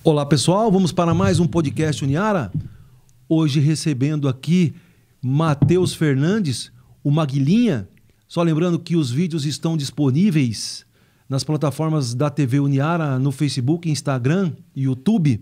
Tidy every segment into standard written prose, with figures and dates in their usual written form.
Olá pessoal, vamos para mais um podcast Uniara. Hoje recebendo aqui Matheus Fernandes, o Maguilinha. Só lembrando que os vídeos estão disponíveis nas plataformas da TV Uniara, no Facebook, Instagram e YouTube.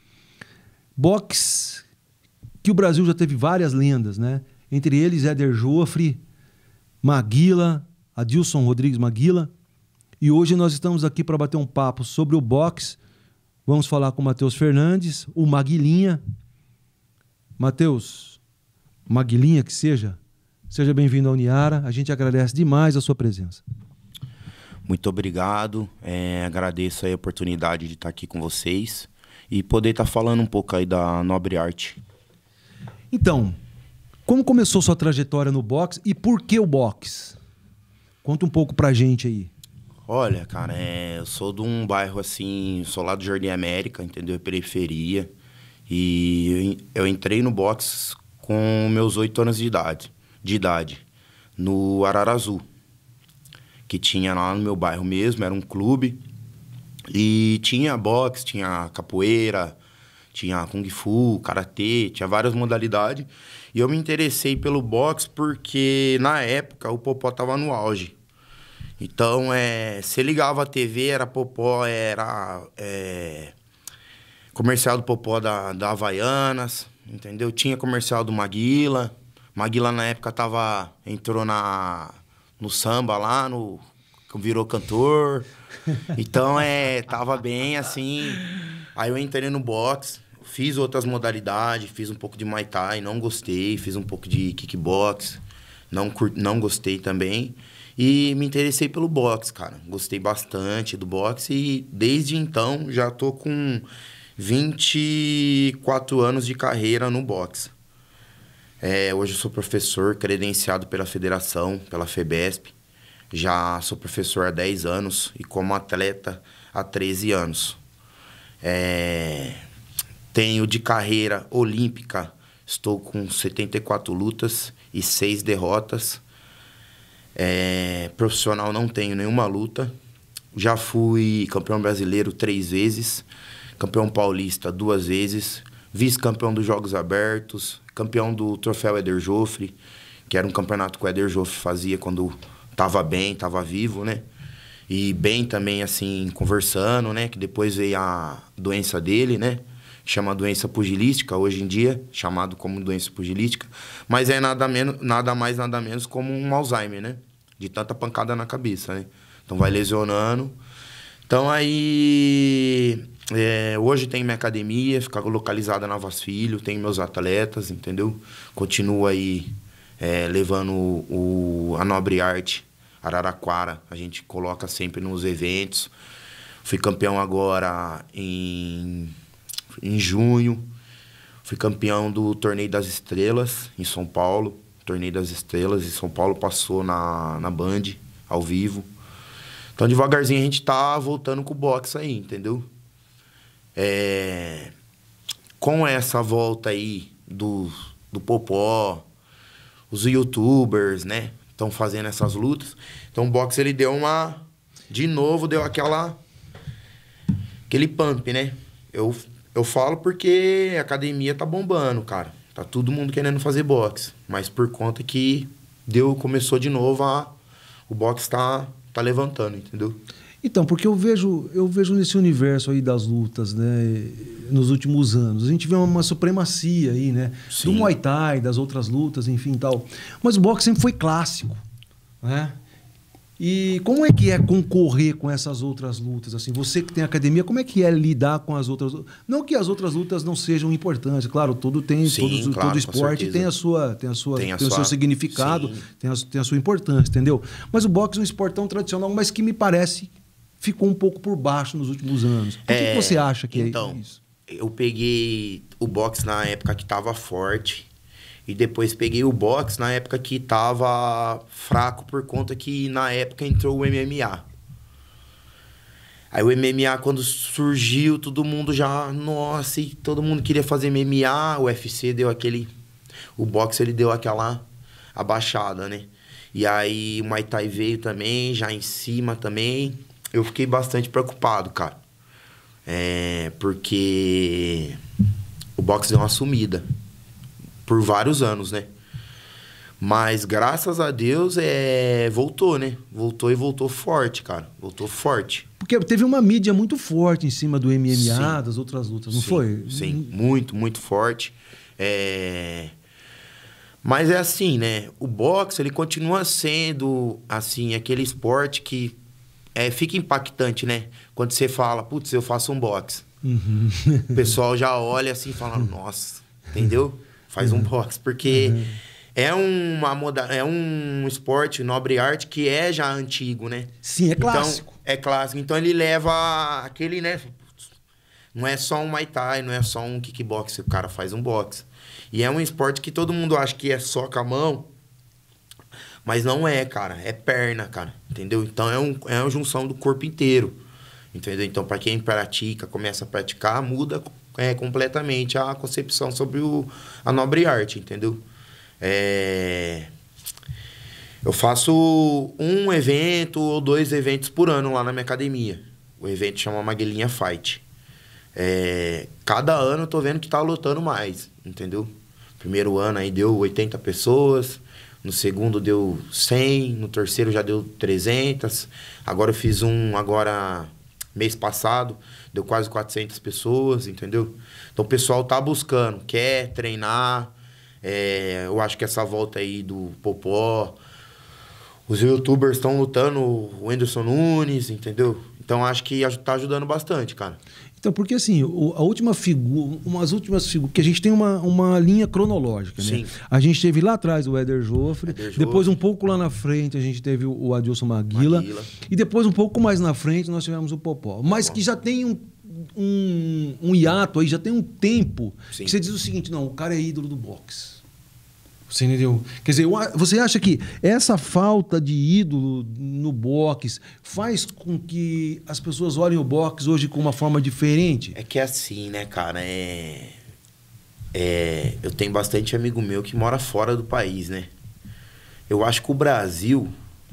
Boxe, que o Brasil já teve várias lendas, né? Entre eles Éder Joffre, Maguila, Adilson Rodrigues Maguila. E hoje nós estamos aqui para bater um papo sobre o boxe. Vamos falar com o Matheus Fernandes, o Maguilinha. Matheus, Maguilinha que seja bem-vindo à Uniara. A gente agradece demais a sua presença. Muito obrigado. Agradeço aí a oportunidade de estar aqui com vocês e poder estar falando um pouco aí da nobre arte. Então, como começou sua trajetória no boxe e por que o boxe? Conta um pouco pra gente aí. Olha, cara, eu sou de um bairro assim, sou lá do Jardim América, entendeu? Periferia. E eu entrei no boxe com meus 8 anos de idade, no Ararazu, que tinha lá no meu bairro mesmo, era um clube. E tinha boxe, tinha capoeira, tinha kung fu, karatê, tinha várias modalidades. E eu me interessei pelo boxe porque, na época, o Popó tava no auge. Então, você ligava a TV, era Popó, era comercial do Popó da Havaianas, entendeu? Tinha comercial do Maguila. Maguila, na época, entrou no samba lá, virou cantor. Então, tava bem, assim. Aí eu entrei no boxe, fiz outras modalidades, fiz um pouco de Muay Thai, não gostei. Fiz um pouco de kickbox, não gostei também. E me interessei pelo boxe, cara. Gostei bastante do boxe e desde então já tô com 24 anos de carreira no boxe. Hoje eu sou professor credenciado pela federação, pela FEBESP. Já sou professor há 10 anos e como atleta há 13 anos. Tenho de carreira olímpica, estou com 74 lutas e 6 derrotas. Profissional não tenho nenhuma luta. Já fui campeão brasileiro 3 vezes, campeão paulista 2 vezes, vice-campeão dos Jogos Abertos, campeão do troféu Éder Joffre, que era um campeonato que o Éder Joffre fazia quando estava bem, estava vivo, né? E bem também, assim, conversando, né? Que depois veio a doença dele, né? Chama doença pugilística, hoje em dia, chamado como doença pugilística, mas é nada mais, nada menos como um Alzheimer, né? De tanta pancada na cabeça, né? Então vai lesionando. Então aí, hoje tem minha academia, fica localizada na Vaz Filho, tem meus atletas, entendeu? Continuo aí levando a nobre arte, Araraquara, a gente coloca sempre nos eventos. Fui campeão agora em junho, fui campeão do Torneio das Estrelas, em São Paulo. Torneio das Estrelas, em São Paulo, passou na Band, ao vivo. Então, devagarzinho, a gente tá voltando com o boxe aí, entendeu? Com essa volta aí do Popó, os youtubers, né, estão fazendo essas lutas. Então, o boxe, ele deu de novo, deu aquele pump, né? Eu falo porque a academia tá bombando, cara. Tá todo mundo querendo fazer boxe. Mas por conta que começou de novo, o boxe tá levantando, entendeu? Então, porque eu vejo nesse universo aí das lutas, né, nos últimos anos, a gente vê uma supremacia aí, né? Sim. Do Muay Thai, das outras lutas, enfim, tal. Mas o boxe sempre foi clássico, né? E como é que é concorrer com essas outras lutas? Assim, você que tem academia, como é que é lidar com as outras lutas? Não que as outras lutas não sejam importantes, claro, todo esporte tem o seu significado, tem a sua importância, entendeu? Mas o boxe é um esporte tão tradicional, mas que me parece ficou um pouco por baixo nos últimos anos. Por que você acha que é isso? Eu peguei o boxe na época que estava forte. E depois peguei o boxe na época que tava fraco, por conta que na época entrou o MMA. Aí o MMA, quando surgiu, todo mundo já... Nossa, e todo mundo queria fazer MMA. O UFC deu o boxe, ele deu aquela abaixada, né? E aí o Muay Thai veio também, já em cima também. Eu fiquei bastante preocupado, cara. Porque o boxe deu uma sumida por vários anos, né? Mas graças a Deus voltou, né? Voltou e voltou forte, cara. Voltou forte. Porque teve uma mídia muito forte em cima do MMA, Sim. das outras lutas, não Sim, foi? Sim, muito, muito forte. Mas é assim, né? O boxe, ele continua sendo, assim, aquele esporte que fica impactante, né? Quando você fala, putz, eu faço um boxe. Uhum. O pessoal já olha assim e fala, nossa, entendeu? Faz um boxe. Porque é um esporte, nobre arte, que é já antigo, né? Sim, é clássico. Então, é clássico. Então ele leva aquele, né? Não é só um Muay Thai, não é só um kickbox, o cara faz um boxe. E é um esporte que todo mundo acha que é só com a mão, mas não é, cara. É perna, cara. Entendeu? Então é uma junção do corpo inteiro. Entendeu? Então, para quem pratica, começa a praticar, muda completamente a concepção sobre a nobre arte, entendeu? Eu faço um evento ou 2 eventos por ano lá na minha academia. O evento chama Maguilinha Fight. Cada ano eu tô vendo que tá lotando mais, entendeu? Primeiro ano aí deu 80 pessoas, no segundo deu 100, no terceiro já deu 300. Agora eu fiz mês passado, deu quase 400 pessoas, entendeu? Então o pessoal tá buscando, quer treinar. Eu acho que essa volta aí do Popó, os youtubers estão lutando, o Whindersson Nunes, entendeu? Então acho que tá ajudando bastante, cara. Então, porque assim, umas últimas figuras, que a gente tem uma linha cronológica, né? Sim. A gente teve lá atrás o Éder Joffre, depois um pouco lá na frente a gente teve o Adilson Maguila, e depois um pouco mais na frente nós tivemos o Popó. Mas que já tem um hiato aí, já tem um tempo. Sim. Que você diz o seguinte, não, o cara é ídolo do boxe. Você entendeu? Quer dizer, você acha que essa falta de ídolo no boxe faz com que as pessoas olhem o boxe hoje com uma forma diferente? É que é assim, né, cara? Eu tenho bastante amigo meu que mora fora do país, né? Eu acho que o Brasil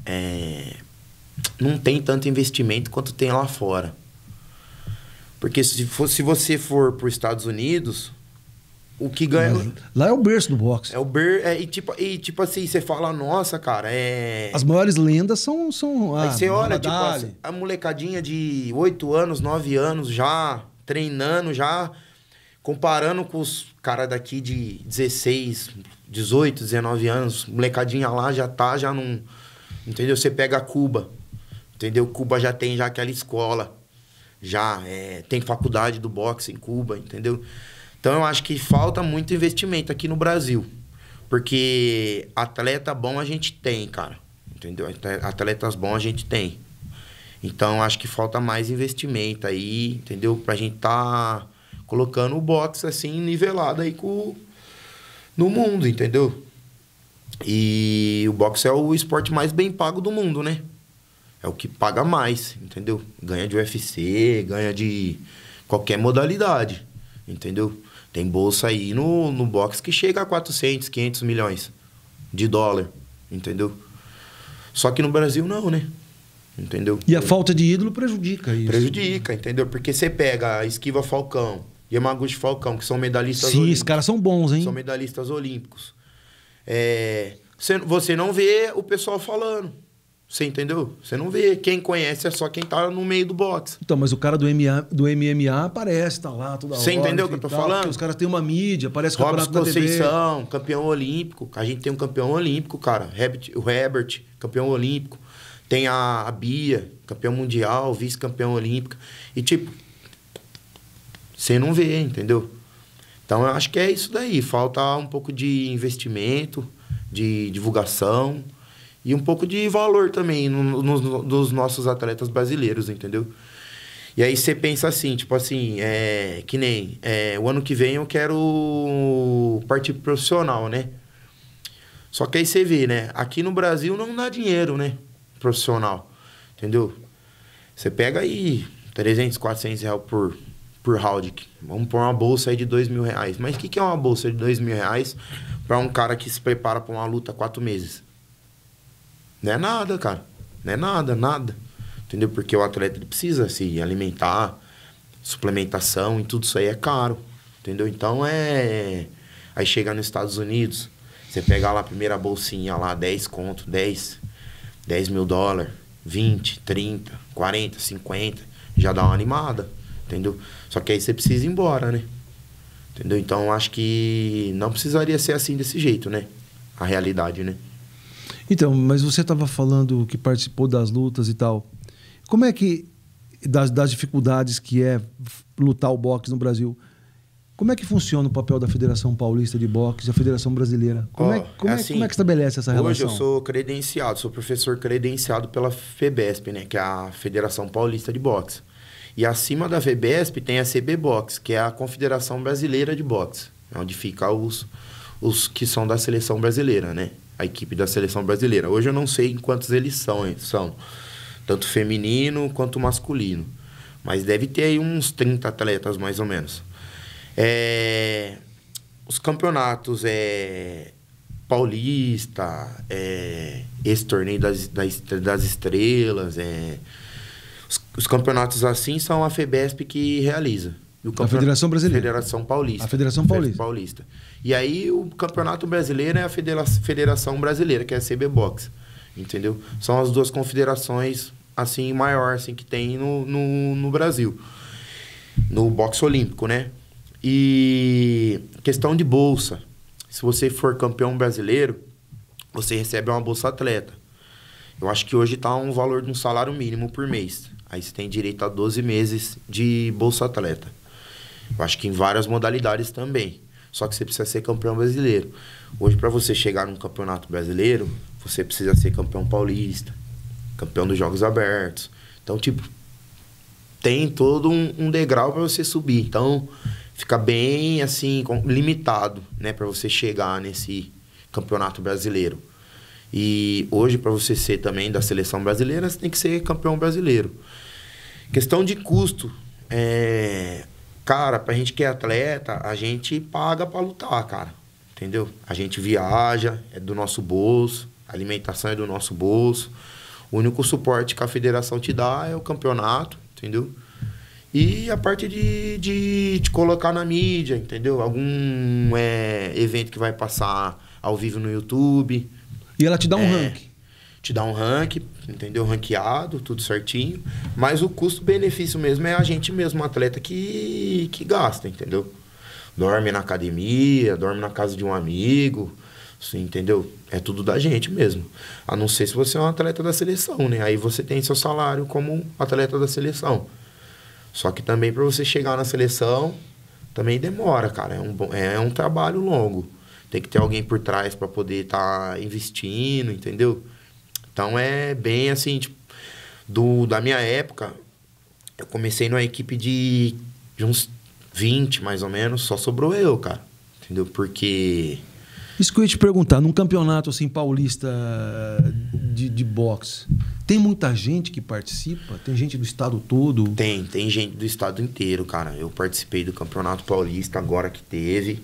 não tem tanto investimento quanto tem lá fora. Porque se você for para os Estados Unidos, o que ganha... Lá é o berço do boxe. Tipo assim, você fala, nossa, cara, As maiores lendas são aí você olha, tipo assim, a molecadinha de 8 anos, 9 anos já treinando, já comparando com os caras daqui de 16, 18, 19 anos, molecadinha lá já não... Entendeu? Você pega Cuba, entendeu? Cuba já tem aquela escola, tem faculdade do boxe em Cuba, entendeu? Então, eu acho que falta muito investimento aqui no Brasil. Porque atleta bom a gente tem, cara. Entendeu? Atletas bons a gente tem. Então, eu acho que falta mais investimento aí, entendeu? Pra gente tá colocando o boxe, assim, nivelado aí no mundo, entendeu? E o boxe é o esporte mais bem pago do mundo, né? É o que paga mais, entendeu? Ganha de UFC, ganha de qualquer modalidade, entendeu? Tem bolsa aí no boxe que chega a 400, 500 milhões de dólar, entendeu? Só que no Brasil não, né? Entendeu? E a falta de ídolo prejudica isso. Prejudica, entendeu? Porque você pega a Esquiva Falcão, Yamaguchi Falcão, que são medalhistas olímpicos. Sim, olímpicos. Os caras são bons, hein? São medalhistas olímpicos. Você não vê o pessoal falando. Você entendeu? Você não vê. Quem conhece é só quem tá no meio do boxe. Então, mas o cara do MMA aparece, tá lá toda hora. Você entendeu o que eu tô falando? Os caras têm uma mídia, parece que o Robson Conceição, campeão olímpico. A gente tem um campeão olímpico, cara. O Herbert, campeão olímpico. Tem a Bia, campeão mundial, vice-campeão olímpica. E, tipo, você não vê, entendeu? Então, eu acho que é isso daí. Falta um pouco de investimento, de divulgação e um pouco de valor também dos nossos atletas brasileiros, entendeu? E aí você pensa assim, tipo assim, que nem o ano que vem eu quero partir pro profissional, né? Só que aí você vê, né? Aqui no Brasil não dá dinheiro, né? Profissional, entendeu? Você pega aí 300, 400 reais por round. Vamos pôr uma bolsa aí de R$2.000. Mas o que é uma bolsa de R$2.000 para um cara que se prepara para uma luta 4 meses? Não é nada, cara. Não é nada. Entendeu? Porque o atleta ele precisa se alimentar, suplementação e tudo isso aí é caro, entendeu? Então aí chega nos Estados Unidos, você pega lá a primeira bolsinha lá, 10 conto, 10 mil dólares, 20, 30, 40, 50, já dá uma animada, entendeu? Só que aí você precisa ir embora, né? Entendeu? Então, acho que não precisaria ser assim desse jeito, né? A realidade, né? Então, mas você estava falando que participou das lutas e tal. Como é que, das dificuldades que é lutar o boxe no Brasil, como é que funciona o papel da Federação Paulista de Boxe e a Federação Brasileira? Como é que estabelece essa relação? Hoje eu sou credenciado, sou professor credenciado pela FEBESP, né? Que é a Federação Paulista de Boxe. E acima da FEBESP tem a CB Boxe, que é a Confederação Brasileira de Boxe, onde fica os que são da seleção brasileira, né? A equipe da seleção brasileira. Hoje eu não sei em quantos eles são tanto feminino quanto masculino. Mas deve ter aí uns 30 atletas, mais ou menos. Os campeonatos paulista, esse torneio das estrelas, os campeonatos assim são a FEBESP que realiza. A Federação Brasileira. Federação Paulista. A Federação Paulista. E aí o campeonato brasileiro é a Federação Brasileira, que é a CB Boxe. Entendeu? São as duas confederações assim maior assim, que tem no Brasil. No boxe olímpico, né? E questão de bolsa. Se você for campeão brasileiro, você recebe uma bolsa atleta. Eu acho que hoje está um valor de um salário mínimo por mês. Aí você tem direito a 12 meses de bolsa atleta. Eu acho que em várias modalidades também. Só que você precisa ser campeão brasileiro. Hoje, para você chegar num campeonato brasileiro, você precisa ser campeão paulista, campeão dos Jogos Abertos. Então, tipo, tem todo um degrau para você subir. Então, fica bem, assim, limitado, né, para você chegar nesse campeonato brasileiro. E hoje, para você ser também da seleção brasileira, você tem que ser campeão brasileiro. Questão de custo. Cara, pra gente que é atleta, a gente paga pra lutar, cara. Entendeu? A gente viaja, é do nosso bolso, a alimentação é do nosso bolso. O único suporte que a federação te dá é o campeonato, entendeu? E a parte de te colocar na mídia, entendeu? Algum evento que vai passar ao vivo no YouTube. E ela te dá um ranking. Te dá um ranking, entendeu? Ranqueado, tudo certinho. Mas o custo-benefício mesmo é a gente mesmo, o atleta que gasta, entendeu? Dorme na academia, dorme na casa de um amigo, assim, entendeu? É tudo da gente mesmo. A não ser se você é um atleta da seleção, né? Aí você tem seu salário como atleta da seleção. Só que também para você chegar na seleção, também demora, cara. É um trabalho longo. Tem que ter alguém por trás para poder estar investindo, entendeu? Então é bem assim, tipo, da minha época, eu comecei numa equipe de uns 20, mais ou menos, só sobrou eu, cara. Entendeu? Porque... Isso que eu ia te perguntar, num campeonato assim paulista de boxe, tem muita gente que participa? Tem gente do estado todo? Tem gente do estado inteiro, cara. Eu participei do campeonato paulista agora que teve.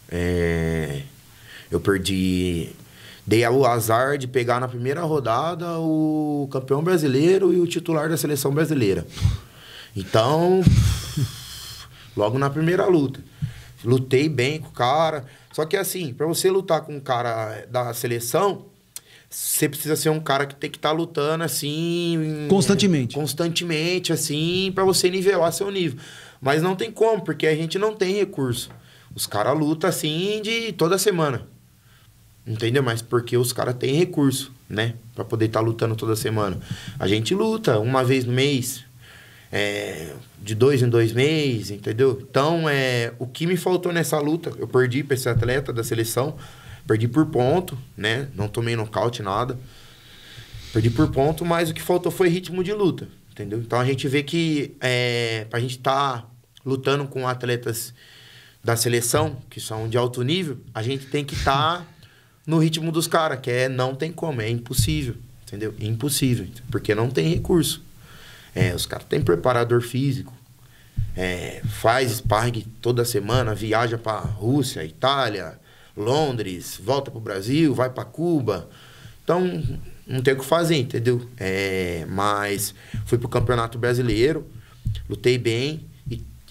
Eu perdi... Dei o azar de pegar na primeira rodada o campeão brasileiro e o titular da seleção brasileira. Então, logo na primeira luta. Lutei bem com o cara. Só que assim, pra você lutar com um cara da seleção, você precisa ser um cara que tem que estar lutando assim... Constantemente, assim, pra você nivelar seu nível. Mas não tem como, porque a gente não tem recurso. Os caras lutam assim de toda semana. Entendeu? Mas porque os caras têm recurso, né? Pra poder estar lutando toda semana. A gente luta uma vez no mês, de 2 em 2 meses, entendeu? Então, o que me faltou nessa luta, eu perdi pra esse atleta da seleção, perdi por ponto, né? Não tomei nocaute, nada. Perdi por ponto, mas o que faltou foi ritmo de luta, entendeu? Então, a gente vê que pra gente estar lutando com atletas da seleção, que são de alto nível, a gente tem que estar... no ritmo dos caras, que não tem como, é impossível, entendeu? Impossível, porque não tem recurso. Os caras têm preparador físico, faz sparring toda semana, viaja para Rússia, Itália, Londres, volta pro Brasil, vai para Cuba. Então, não tem o que fazer, entendeu? Mas fui pro Campeonato Brasileiro, lutei bem, e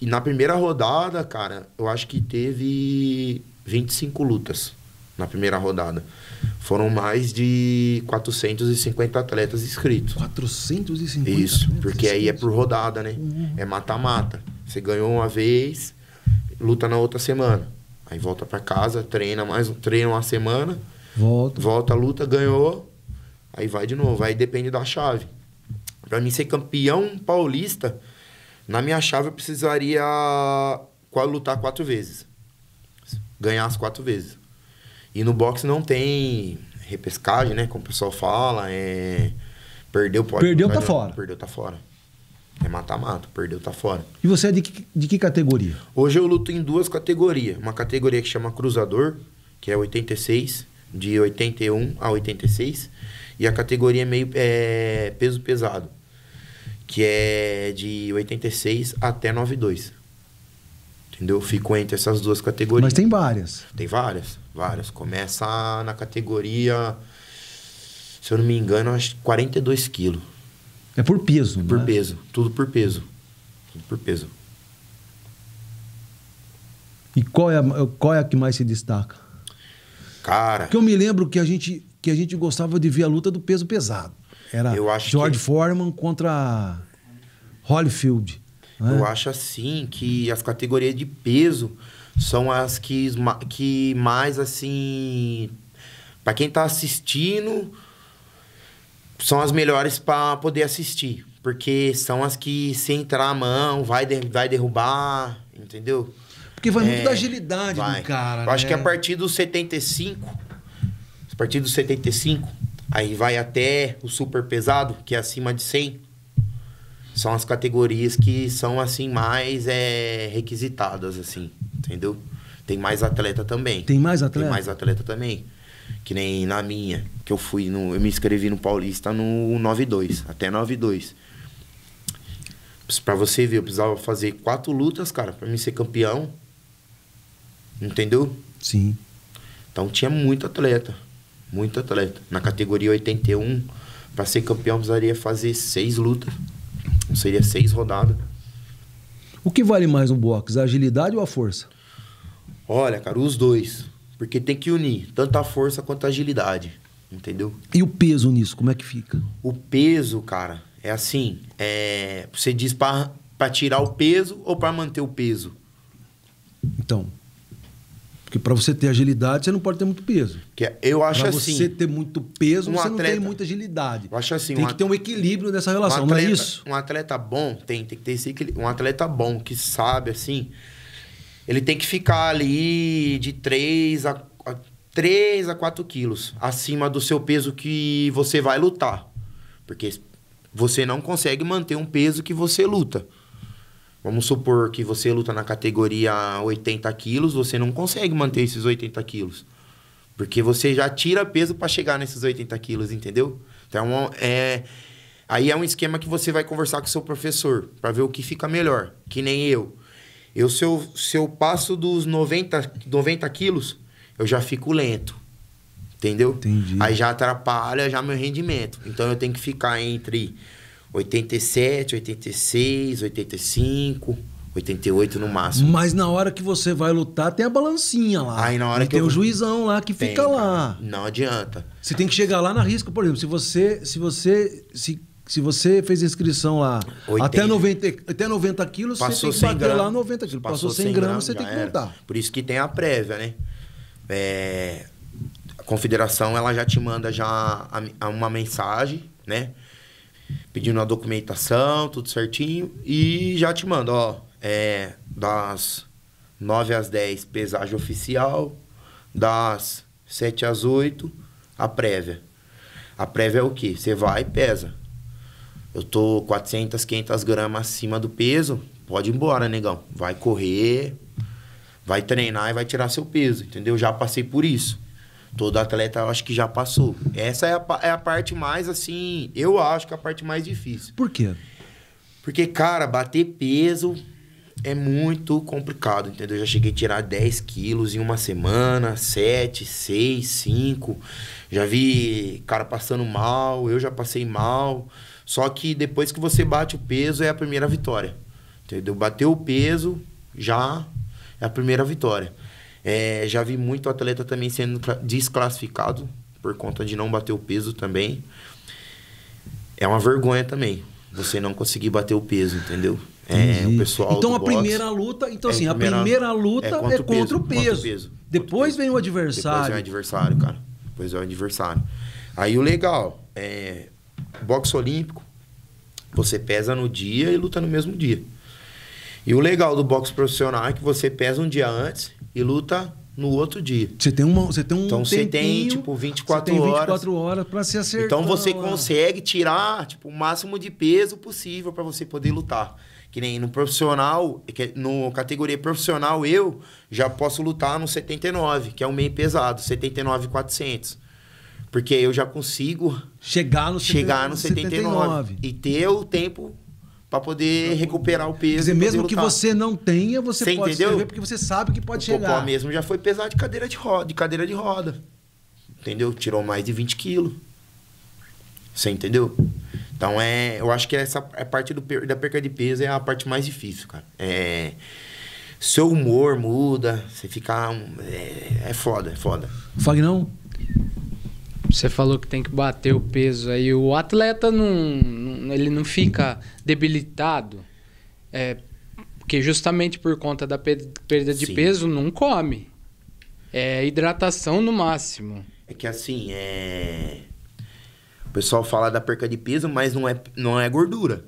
E na primeira rodada, cara, eu acho que teve 25 lutas na primeira rodada. Foram mais de 450 atletas inscritos. 450 Isso, atletas porque aí é por rodada, né? É mata-mata. Você ganhou uma vez, luta na outra semana. Aí volta pra casa, treina uma semana, volta a luta, ganhou, aí vai de novo. Aí depende da chave. Pra mim ser campeão paulista, na minha chave eu precisaria lutar 4 vezes. Ganhar as 4 vezes. E no boxe não tem repescagem, né? Como o pessoal fala. Perdeu, pode... Perdeu, tá fora. Perdeu, tá fora. É mata-mata. Perdeu, tá fora. E você é de que categoria? Hoje eu luto em 2 categorias. Uma categoria que chama Cruzador, que é 86, de 81 a 86. E a categoria peso pesado, que é de 86 até 92. Entendeu? Fico entre essas 2 categorias. Mas tem várias. Tem várias. Começa na categoria, se eu não me engano, acho que 42 quilos. É por peso, né? Por peso. Tudo por peso. Tudo por peso. E qual é a que mais se destaca? Cara... Porque eu me lembro que a gente gostava de ver a luta do peso pesado. Era George Foreman contra Holyfield. Né? Eu acho assim que as categorias de peso são as que mais, assim... Pra quem tá assistindo, são as melhores pra poder assistir. Porque são as que, se entrar a mão, vai derrubar, entendeu? Porque vai muito da agilidade do cara, Eu acho que a partir dos 75, aí vai até o super pesado, que é acima de 100. São as categorias que são, assim, mais requisitadas, assim, entendeu? Tem mais atleta também. Tem mais atleta? Tem mais atleta também. Que nem na minha, que eu me inscrevi no Paulista no 9-2, até 9-2. Pra você ver, eu precisava fazer 4 lutas, cara, pra mim ser campeão. Entendeu? Sim. Então tinha muito atleta. Muito atleta. Na categoria 81, pra ser campeão, precisaria fazer 6 lutas. Seria 6 rodadas. O que vale mais no boxe, a agilidade ou a força? Olha, cara, os 2. Porque tem que unir tanto a força quanto a agilidade. Entendeu? E o peso nisso, como é que fica? O peso, cara, é assim. Você diz pra tirar o peso ou pra manter o peso? Então... Porque para você ter agilidade, você não pode ter muito peso. Eu acho assim... Para você ter muito peso, você não tem muita agilidade. Eu acho assim... Tem que ter um equilíbrio nessa relação, não é isso? Um atleta bom tem que ter esse equilíbrio. Um atleta bom que sabe, assim... Ele tem que ficar ali de 3 a 4 quilos acima do seu peso que você vai lutar. Porque você não consegue manter um peso que você luta. Vamos supor que você luta na categoria 80 quilos, você não consegue manter esses 80 quilos. Porque você já tira peso para chegar nesses 80 quilos, entendeu? Então, aí é um esquema que você vai conversar com o seu professor para ver o que fica melhor. Que nem eu. Se eu passo dos 90 quilos, eu já fico lento. Entendeu? Entendi. Aí já atrapalha meu rendimento. Então, eu tenho que ficar entre... 87, 86, 85, 88 no máximo. Mas na hora que você vai lutar, tem a balancinha lá. Aí na hora tem o juizão lá que fica lá. Não adianta. Você tem que chegar lá na risca, por exemplo, se você fez inscrição lá 80. até 90 quilos, você tem que bater gramas, lá 90 quilos. Passou 100 gramas, você tem que lutar. Por isso que tem a prévia, né? A confederação, ela já te manda já uma mensagem, né? Pedindo a documentação, tudo certinho. E já te manda, das 9 às 10, pesagem oficial. Das 7 às 8, a prévia. A prévia é o quê? Você vai e pesa. Eu tô 400, 500 gramas acima do peso. Pode ir embora, negão. Vai correr, vai treinar e vai tirar seu peso, entendeu? Já passei por isso. Todo atleta, eu acho que já passou. Essa é a parte mais, assim... Eu acho que é a parte mais difícil. Por quê? Porque, cara, bater peso é muito complicado, entendeu? Eu já cheguei a tirar 10 quilos em uma semana, 7, 6, 5. Já vi cara passando mal, eu já passei mal. Só que depois que você bate o peso, é a primeira vitória. entendeu? Bateu o peso, já é a primeira vitória. Já vi muito atleta também sendo desclassificado por conta de não bater o peso também. É uma vergonha também, você não conseguir bater o peso, entendeu? O pessoal então do a boxe, primeira luta, então assim, a primeira luta é contra o peso. Depois vem o adversário. Depois vem o adversário, cara. Depois vem o adversário. Aí o legal boxe olímpico, você pesa no dia e luta no mesmo dia. E o legal do boxe profissional é que você pesa um dia antes e luta no outro dia. Você tem um então você tem tipo 24 horas para se acertar. Então você consegue tirar tipo o máximo de peso possível para você poder lutar. Que nem no profissional, no categoria profissional eu já posso lutar no 79, que é um meio pesado, 79.400. Porque eu já consigo chegar no 79 e ter o tempo para poder recuperar o peso. Quer dizer, mesmo que você não tenha, você pode escrever porque você sabe que pode chegar. O Popó mesmo já foi pesado de cadeira de roda. Entendeu? Tirou mais de 20 quilos. Você entendeu? Então, eu acho que essa parte da perca de peso é a parte mais difícil, cara. Seu humor muda, você fica... É foda. Fagnão? Você falou que tem que bater o peso aí. O atleta ele não fica debilitado, porque justamente por conta da perda de peso não come. É hidratação no máximo. É que assim, o pessoal fala da perca de peso, mas não é gordura.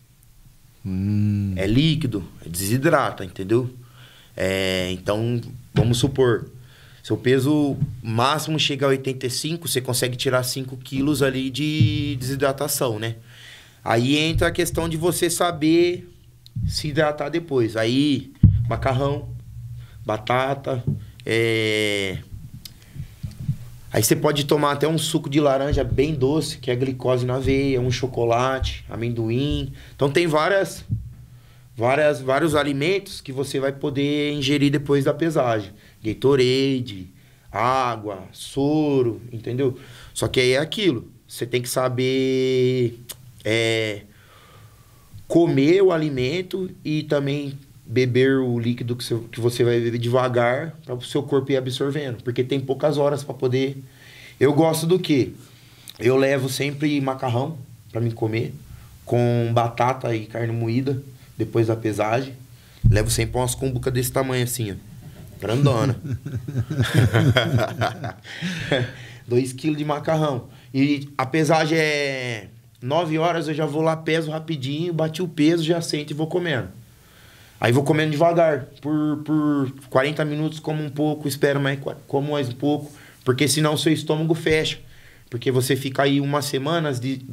É líquido, desidrata, entendeu? Então, vamos supor... Seu peso máximo chega a 85, você consegue tirar 5 quilos ali de desidratação, né? Aí entra a questão de você saber se hidratar depois. Aí, macarrão, batata, Aí você pode tomar até um suco de laranja bem doce, que é glicose na veia, um chocolate, amendoim. Então tem vários alimentos que você vai poder ingerir depois da pesagem. Gatorade, água, soro, entendeu? Só que aí é aquilo. Você tem que saber comer o alimento e também beber o líquido que você vai beber devagar para o seu corpo ir absorvendo. Porque tem poucas horas para poder... Eu gosto do quê? Eu levo sempre macarrão para mim comer, com batata e carne moída depois da pesagem. Levo sempre umas cumbucas desse tamanho assim, ó. Grandona. 2 quilos de macarrão. E a pesagem é 9 horas, eu já vou lá, peso rapidinho, bati o peso, já sento e vou comendo. Aí vou comendo devagar. Por 40 minutos como um pouco, espero mais, como mais um pouco. Porque senão seu estômago fecha. Porque você fica aí uma semana,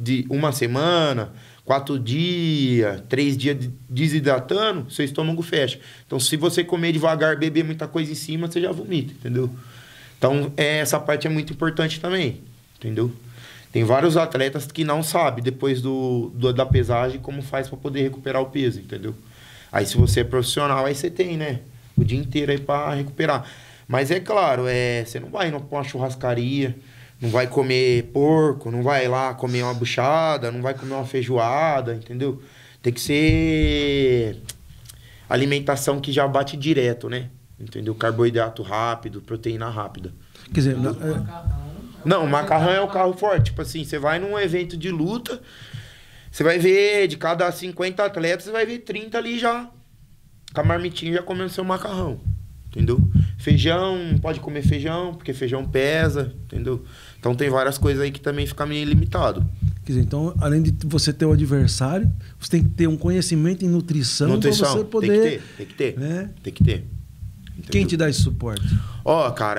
4 dias, 3 dias desidratando, seu estômago fecha. Então, se você comer devagar, beber muita coisa em cima, você já vomita, entendeu? Então, essa parte é muito importante também, entendeu? Tem vários atletas que não sabem, depois da pesagem, como faz para poder recuperar o peso, entendeu? Aí, se você é profissional, aí você tem, né? O dia inteiro aí para recuperar. Mas é claro, você não vai pra uma churrascaria... Não vai comer porco, não vai lá comer uma buchada, não vai comer uma feijoada, entendeu? Tem que ser alimentação que já bate direto, né? Entendeu? Carboidrato rápido, proteína rápida. Quer dizer... Não, o macarrão é o carro forte. Tipo assim, você vai num evento de luta, você vai ver, de cada 50 atletas, você vai ver 30 ali já. Com a marmitinha já comendo seu macarrão. Entendeu? Feijão, não pode comer feijão, porque feijão pesa, entendeu? Então tem várias coisas aí que também fica meio limitado. Quer dizer, então, além de você ter o adversário, você tem que ter um conhecimento em nutrição para você poder... Tem que ter. Né? Tem que ter. Entendeu? Quem te dá esse suporte? Cara,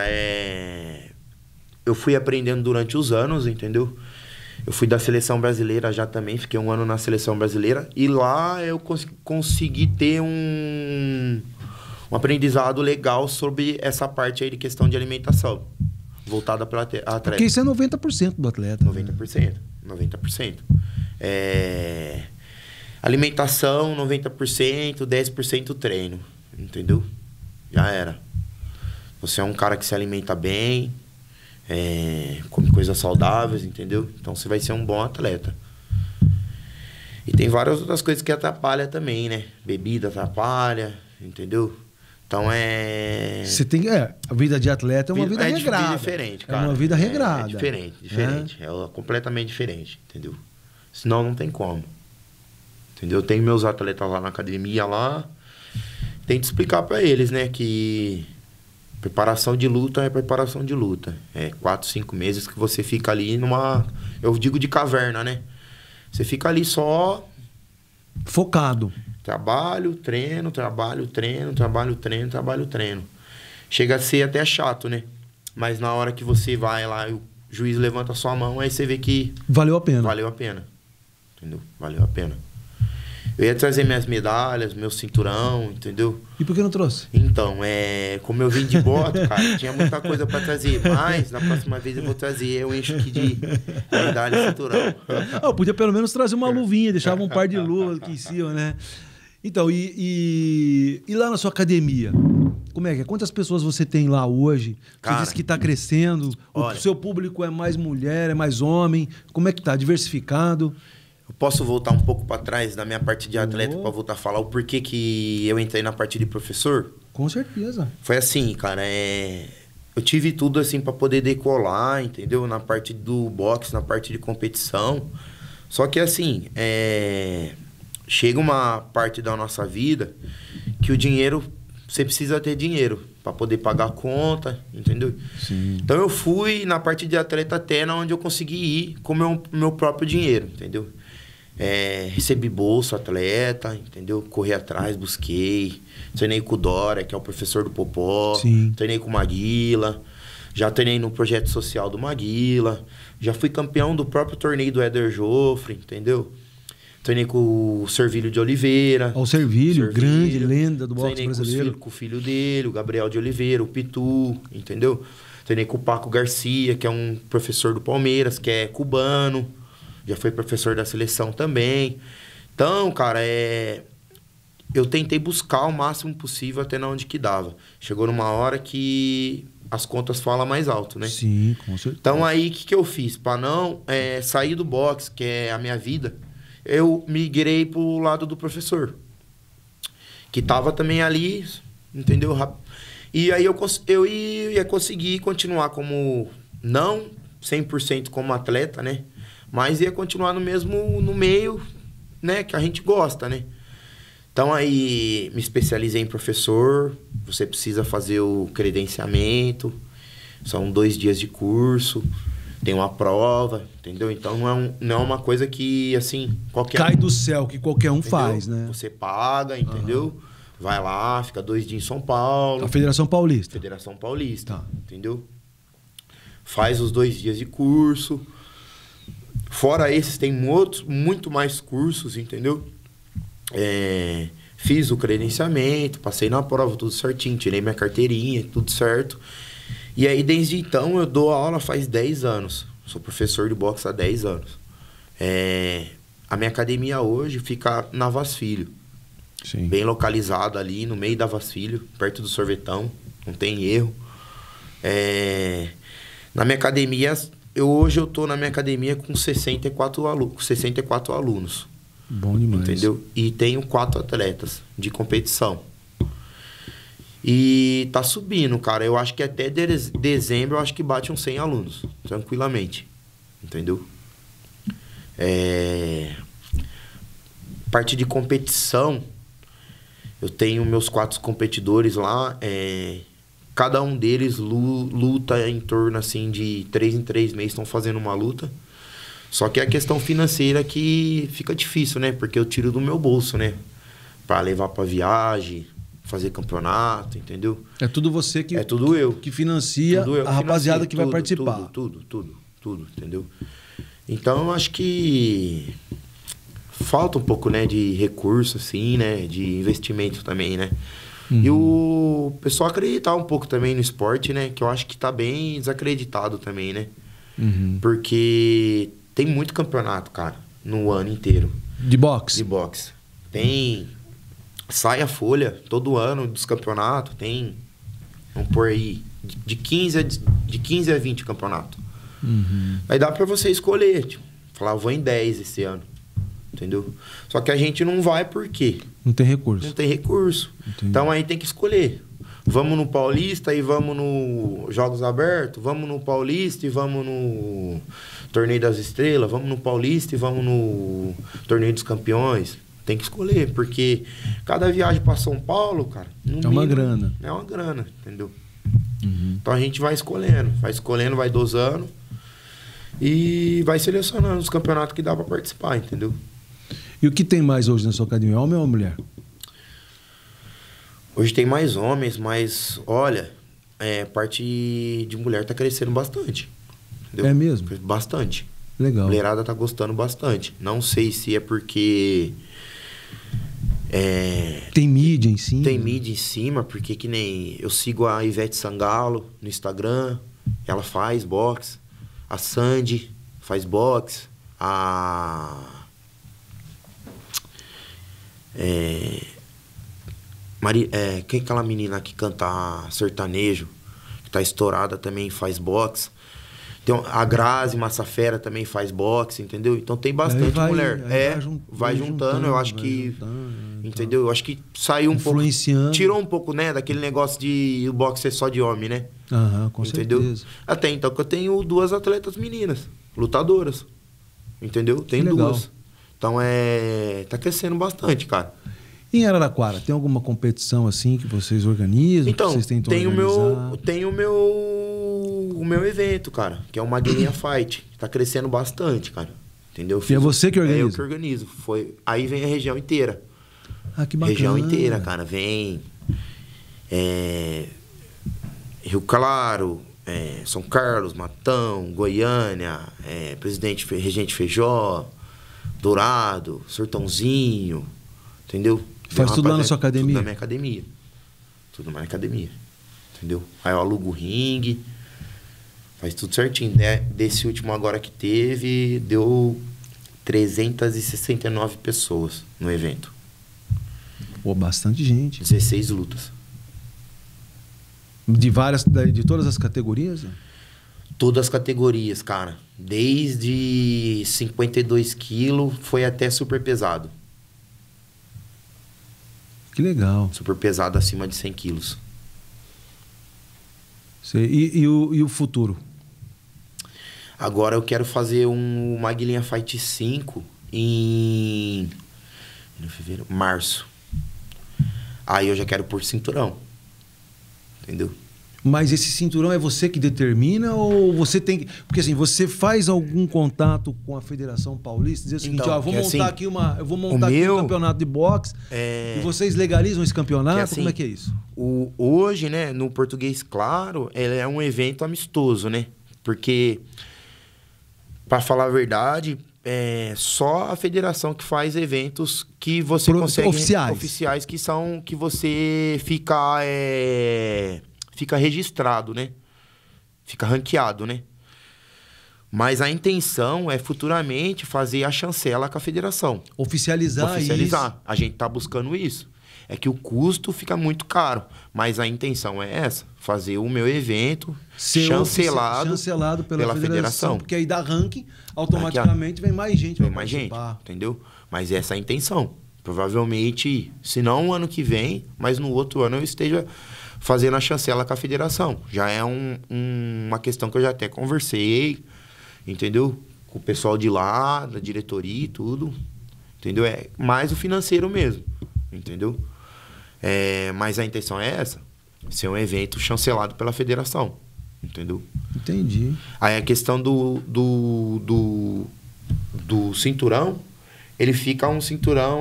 eu fui aprendendo durante os anos, entendeu? Eu fui da seleção brasileira já também, fiquei 1 ano na seleção brasileira. E lá eu consegui ter um aprendizado legal sobre essa parte aí de questão de alimentação, voltada para atleta. Porque isso é 90% do atleta. 90%. 90%. Alimentação, 90%, 10% treino. Entendeu? Já era. Você é um cara que se alimenta bem, come coisas saudáveis, entendeu? Então você vai ser um bom atleta. E tem várias outras coisas que atrapalham também, né? Bebida atrapalha, entendeu? Então Você tem. A vida de atleta é uma vida regrada. É diferente, cara. É uma vida regrada. É diferente. É completamente diferente, entendeu? Senão não tem como. Entendeu? Tem meus atletas lá na academia lá. Tento explicar pra eles, né? Que preparação de luta é preparação de luta. É 4, 5 meses que você fica ali numa... Eu digo de caverna, né? Você fica ali só... Focado. Trabalho, treino, trabalho, treino, trabalho, treino, trabalho, treino. Chega a ser até chato, né? Mas na hora que você vai lá e o juiz levanta a sua mão, aí você vê que... Valeu a pena. Valeu a pena. Entendeu? Valeu a pena. Eu ia trazer minhas medalhas, meu cinturão, entendeu? E por que não trouxe? Então, como eu vim de bota, cara, tinha muita coisa pra trazer. Mas, na próxima vez eu vou trazer, eu encho aqui de medalha e cinturão. Eu podia pelo menos trazer uma luvinha, deixava um par de luvas aqui em cima, né? Então, e lá na sua academia? Como é que é? Quantas pessoas você tem lá hoje? Você disse que está crescendo. O seu público é mais mulher, é mais homem. Como é que tá? Diversificado? Eu posso voltar um pouco para trás da minha parte de atleta para voltar a falar o porquê que eu entrei na parte de professor? Com certeza. Foi assim, cara. Eu tive tudo assim para poder decolar, entendeu? Na parte do boxe, na parte de competição. Só que assim, chega uma parte da nossa vida que o dinheiro, você precisa ter dinheiro para poder pagar a conta, entendeu? Sim. Então eu fui na parte de atleta até onde eu consegui ir com o meu próprio dinheiro, entendeu? Recebi bolsa atleta, entendeu? Corri atrás, busquei. Treinei com o Dória, que é o professor do Popó. Sim. Treinei com o Maguila. Já treinei no projeto social do Maguila. Já fui campeão do próprio torneio do Éder Joffre, entendeu? Treinei com o Servílio de Oliveira. O Servílio, grande lenda do boxe brasileiro. Treinei com o filho dele, o Gabriel de Oliveira, o Pitu, entendeu? Treinei com o Paco Garcia, que é um professor do Palmeiras, que é cubano. Já foi professor da seleção também. Então, cara, eu tentei buscar o máximo possível até onde que dava. Chegou numa hora que as contas falam mais alto, né? Sim, com certeza. Então, aí, o que eu fiz? Para não sair do boxe, que é a minha vida, eu migrei pro lado do professor. Que tava também ali, entendeu? E aí eu ia conseguir continuar como... Não 100% como atleta, né? Mas ia continuar no meio, né, que a gente gosta, né? Então aí me especializei em professor, você precisa fazer o credenciamento, são 2 dias de curso, tem uma prova, entendeu? Então não é uma coisa que, assim, cai do céu, que qualquer um entendeu? Faz, né? Você paga, entendeu? Vai lá, fica 2 dias em São Paulo. A Federação Paulista. Federação Paulista, entendeu? Faz os 2 dias de curso. Fora esses, tem muito mais cursos, entendeu? Fiz o credenciamento, passei na prova, tudo certinho, tirei minha carteirinha, tudo certo. E aí, desde então, eu dou aula faz 10 anos. Sou professor de boxe há 10 anos. A minha academia hoje fica na Vaz Filho. Sim. Bem localizada ali, no meio da Vaz Filho, perto do Sorvetão, não tem erro. Na minha academia... Hoje eu tô na minha academia com 64 alunos. Bom demais. Entendeu? E tenho 4 atletas de competição. E tá subindo, cara. Eu acho que até dezembro eu acho que bate uns 100 alunos. Tranquilamente. Entendeu? Parte de competição, eu tenho meus 4 competidores lá. Cada um deles luta em torno, assim, de 3 em 3 meses estão fazendo uma luta. Só que a questão financeira que fica difícil, né? Porque eu tiro do meu bolso, né? Pra levar pra viagem, fazer campeonato, entendeu? É tudo você que... É tudo eu. Que financia a rapaziada que vai participar. Tudo, entendeu? Então, eu acho que falta um pouco, né? De recurso, assim, né? De investimento também, né? E o pessoal acreditar um pouco também no esporte, né? Que eu acho que tá bem desacreditado também, né? Porque tem muito campeonato, cara, no ano inteiro. De boxe? De boxe. Sai a folha todo ano dos campeonatos, tem, vamos pôr aí, de 15 a 20 campeonatos. Aí dá pra você escolher, tipo, falar, vou em 10 esse ano. entendeu? Só que a gente não vai por quê? Não tem recurso. Não tem recurso. Entendi. Então aí tem que escolher. Vamos no Paulista e vamos no Jogos Abertos, vamos no Paulista e vamos no Torneio das Estrelas, vamos no Paulista e vamos no Torneio dos Campeões. Tem que escolher, porque cada viagem para São Paulo, cara, é uma grana. É uma grana, entendeu? Então a gente vai escolhendo, vai dosando e vai selecionando os campeonatos que dá para participar, entendeu? E o que tem mais hoje na sua academia, homem ou mulher? Hoje tem mais homens, mas olha, parte de mulher tá crescendo bastante. Entendeu? É mesmo? Bastante. Legal. A mulherada tá gostando bastante. Não sei se é porque... tem mídia em cima? Tem mídia em cima, porque que nem... Eu sigo a Ivete Sangalo no Instagram, ela faz boxe. A Sandy faz boxe. Quem é aquela menina que canta sertanejo, que tá estourada também, faz boxe. Tem a Grazi Massafera também faz boxe, entendeu? Então tem bastante mulher. Vai juntando, eu acho que... Entendeu? Eu acho que saiu um pouco... Tirou um pouco, né, daquele negócio de o boxe ser só de homem, né? Aham, com entendeu? Certeza. Até então que eu tenho 2 atletas meninas, lutadoras. Entendeu? Tenho 2. Então tá crescendo bastante, cara. Em Araraquara, tem alguma competição assim que vocês organizam? Então, que vocês tentam tem o meu evento, cara, que é o Maguilinha Fight. Tá crescendo bastante, cara. Entendeu? E é você que organiza? É eu que organizo. Aí vem a região inteira. Ah, que bacana. Região inteira, cara. Vem Rio Claro, São Carlos, Matão, Goiânia, Regente Feijó, Dourado, Sertãozinho, entendeu? Faz tudo lá na sua academia? Tudo na minha academia. Tudo na minha academia. Entendeu? Aí eu alugo o ringue. Faz tudo certinho. Desse último agora que teve, deu 369 pessoas no evento. Pô, bastante gente. 16 lutas. De todas as categorias? Todas as categorias, cara. Desde 52 quilos foi até super pesado. Que legal. Super pesado acima de 100 quilos. E o futuro? Agora eu quero fazer um Maguilinha Fight 5 em fevereiro, março. Aí eu já quero pôr cinturão. Entendeu? Mas esse cinturão é você que determina ou você tem que... Porque assim, você faz algum contato com a Federação Paulista, dizer o seguinte, então, eu vou montar aqui um campeonato de boxe e vocês legalizam esse campeonato? Assim, como é que é isso? Hoje, né, no Português Claro, ele é um evento amistoso, né? Porque, para falar a verdade, é só a federação que faz eventos que você consegue... Oficiais, que você fica registrado, né? Fica ranqueado, né? Mas a intenção é futuramente fazer a chancela com a federação. Oficializar isso. A gente tá buscando isso. É que o custo fica muito caro. Mas a intenção é essa. Fazer o meu evento chancelado pela federação. Porque aí dá ranking, automaticamente vem mais gente. Vem mais gente, entendeu? Mas essa é a intenção. Provavelmente, se não ano que vem, mas no outro ano eu esteja fazendo a chancela com a federação. Já é uma questão que eu já até conversei, entendeu? Com o pessoal de lá, da diretoria e tudo, entendeu? É mais o financeiro mesmo, entendeu? Mas a intenção é essa, ser um evento chancelado pela federação, entendeu? Entendi. Aí a questão do cinturão, ele fica um cinturão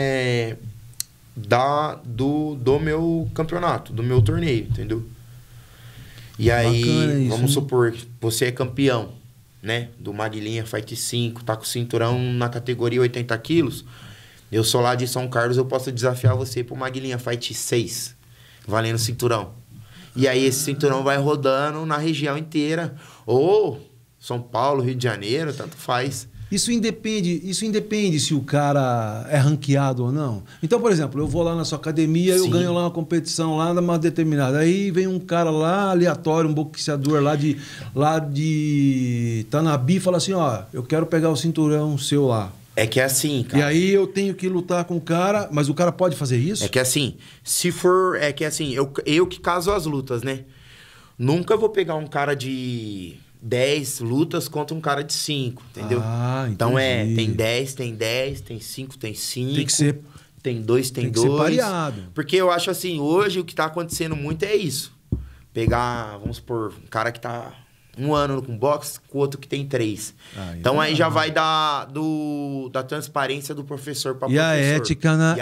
do meu campeonato, do meu torneio, entendeu? E aí, vamos supor que você é campeão, né? Do Maguilinha Fight 5, tá com o cinturão na categoria 80 quilos. Eu sou lá de São Carlos, eu posso desafiar você pro Maguilinha Fight 6, valendo cinturão. E aí esse cinturão vai rodando na região inteira. Ou São Paulo, Rio de Janeiro, tanto faz. Isso independe se o cara é ranqueado ou não. Então, por exemplo, eu vou lá na sua academia, eu ganho lá uma competição lá numa determinada. Aí vem um cara lá, aleatório, um boxeador lá de Tanabi, fala assim, ó, eu quero pegar o cinturão seu lá. É que é assim, cara. E aí eu tenho que lutar com o cara, mas o cara pode fazer isso? É que assim, se for... É que assim, eu que caso as lutas, né? Nunca vou pegar um cara de 10 lutas contra um cara de 5, entendeu? Então tem 10, tem 10, tem 5, tem 5. Tem que ser... Tem 2, tem 2. Tem que ser pareado. Porque eu acho assim, hoje o que tá acontecendo muito é isso. Pegar, vamos supor, um cara que tá 1 ano com boxe, com outro que tem 3. Então aí já vai da transparência do professor para professor. A ética nas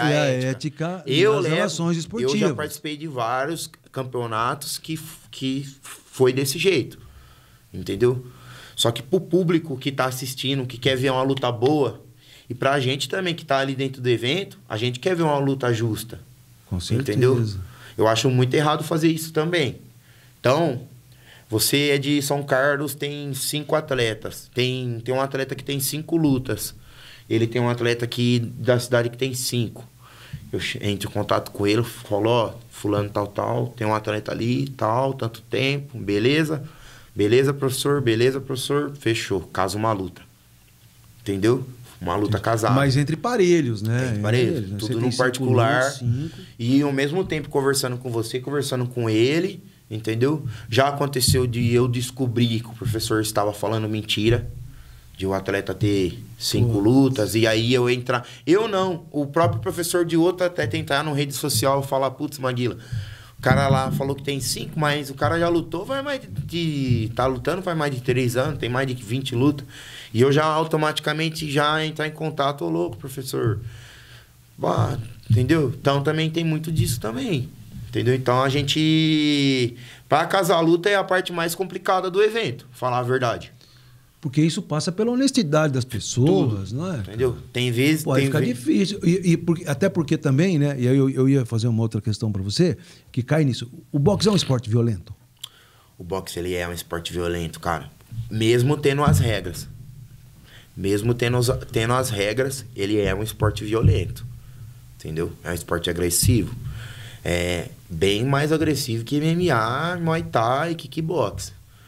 relações esportivas. Eu já participei de vários campeonatos que foi desse jeito. Entendeu? Só que pro público que tá assistindo, que quer ver uma luta boa, e pra gente também que tá ali dentro do evento, a gente quer ver uma luta justa. Com certeza. Entendeu? Eu acho muito errado fazer isso também. Então, você é de São Carlos, tem 5 atletas. Tem um atleta que tem 5 lutas. Ele tem um atleta aqui da cidade que tem 5. Eu entro em contato com ele, falo, ó, fulano tal, tem um atleta ali, tal, tanto tempo, beleza? Beleza, professor, fechou, caso uma luta. Entendeu? Uma luta casada. Mas entre parelhos, né? Entre parelhos, né? Tudo no particular. 5. E ao mesmo tempo conversando com você, conversando com ele, entendeu? Já aconteceu de eu descobrir que o professor estava falando mentira, de o atleta ter 5 lutas, e aí eu entrar... Eu não, o próprio professor de outro até entrar na rede social e falar, putz, Maguila, o cara lá falou que tem 5, mas o cara já lutou, tá lutando faz mais de 3 anos, tem mais de 20 lutas. E eu já automaticamente já entrar em contato, ô louco, professor. Bah, entendeu? Então também tem muito disso também. Entendeu? Então a gente... Pra casar a luta é a parte mais complicada do evento, falar a verdade. Porque isso passa pela honestidade das pessoas, tudo, não é? Entendeu? Tem vezes... Pode ficar difícil. Até porque também, né? E aí eu ia fazer uma outra questão para você, que cai nisso. O boxe é um esporte violento? O boxe, ele é um esporte violento, cara. Mesmo tendo as regras. Mesmo tendo as regras, ele é um esporte violento. Entendeu? É um esporte agressivo. É bem mais agressivo que MMA, Muay Thai e kickbox.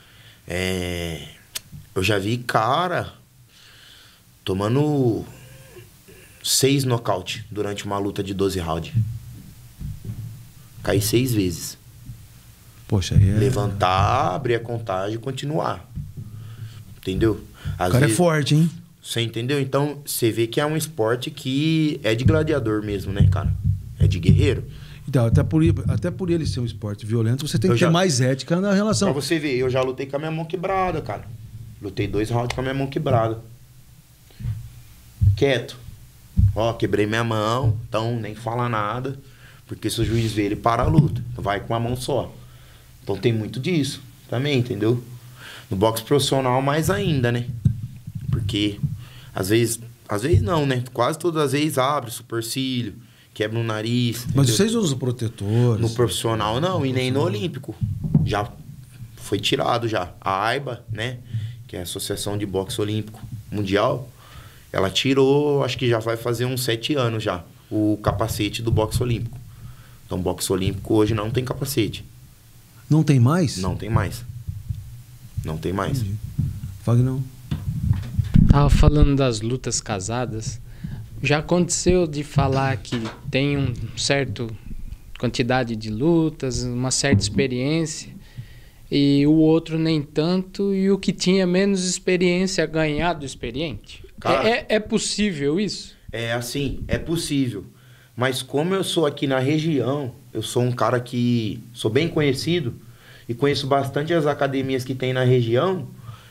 Eu já vi cara tomando 6 nocaute durante uma luta de 12 rounds. Cair 6 vezes. Poxa, aí levantar, abrir a contagem e continuar. Entendeu? O cara é forte, hein? Você entendeu? Então, você vê que é um esporte que é de gladiador mesmo, né, cara? É de guerreiro. Então, até por ele ser um esporte violento, você tem que ter mais ética na relação. Pra você ver, eu já lutei com a minha mão quebrada, cara. Lutei 2 rounds com a minha mão quebrada. Quieto. Ó, quebrei minha mão, então nem fala nada. Porque se o juiz vê, ele para a luta. Vai com uma mão só. Então tem muito disso também, entendeu? No boxe profissional, mais ainda, né? Porque às vezes não, né? Quase todas as vezes abre supercílio, quebra o nariz. Mas entendeu? vocês usam protetores? No profissional não, e nem no olímpico. Já foi tirado já. A AIBA, né? Que é a Associação de Boxe Olímpico Mundial, ela tirou, acho que já vai fazer uns 7 anos já, o capacete do boxe olímpico. Então, boxe olímpico hoje não tem capacete. Não tem mais? Não tem mais. Não tem mais. Fagnão. Tava falando das lutas casadas. Já aconteceu de falar que tem um certo quantidade de lutas, uma certa experiência, e o outro nem tanto, e o que tinha menos experiência ganhar do experiente? Cara, é possível isso? É assim, é possível. Mas como eu sou aqui na região, eu sou um cara que sou bem conhecido e conheço bastante as academias que tem na região,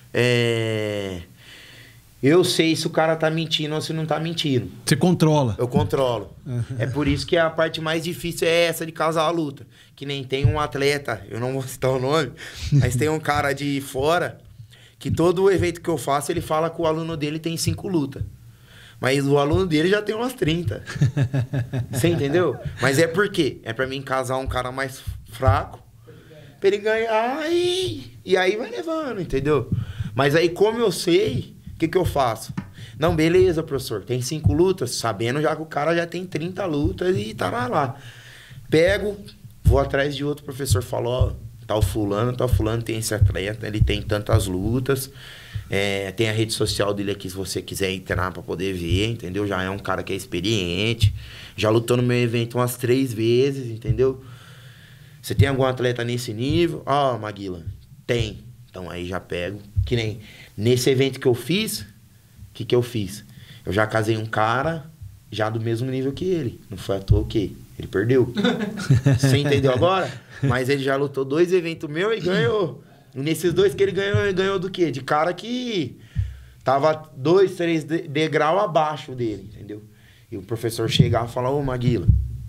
eu sei se o cara tá mentindo ou se não tá mentindo. Você controla? Eu controlo. É por isso que a parte mais difícil é essa de casar a luta. Que nem tem um atleta, eu não vou citar o nome, mas tem um cara de fora que todo o evento que eu faço, ele fala que o aluno dele tem 5 lutas. Mas o aluno dele já tem umas 30. Você entendeu? Mas é por quê? É pra mim casar um cara mais fraco, pra ele ganhar e aí vai levando, entendeu? Mas aí como eu sei... O que eu faço? Não, beleza, professor. Tem 5 lutas, sabendo já que o cara já tem 30 lutas e tá lá. Pego, vou atrás de outro professor, falo, ó, tal fulano, tem esse atleta, ele tem tantas lutas. Tem a rede social dele aqui, se você quiser entrar pra poder ver, entendeu? Já é um cara que é experiente. Já lutou no meu evento umas 3 vezes, entendeu? Você tem algum atleta nesse nível? Ó, Maguila, tem. Então aí já pego. Que nem nesse evento que eu fiz, o que eu fiz? Eu já casei um cara já do mesmo nível que ele. Não foi à toa o quê? Ele perdeu. Você entendeu agora? Mas ele já lutou 2 eventos meus e ganhou. E nesses 2 que ele ganhou do quê? De cara que tava 2, 3 degraus abaixo dele, entendeu? E o professor chegava e falava, ô Maguila,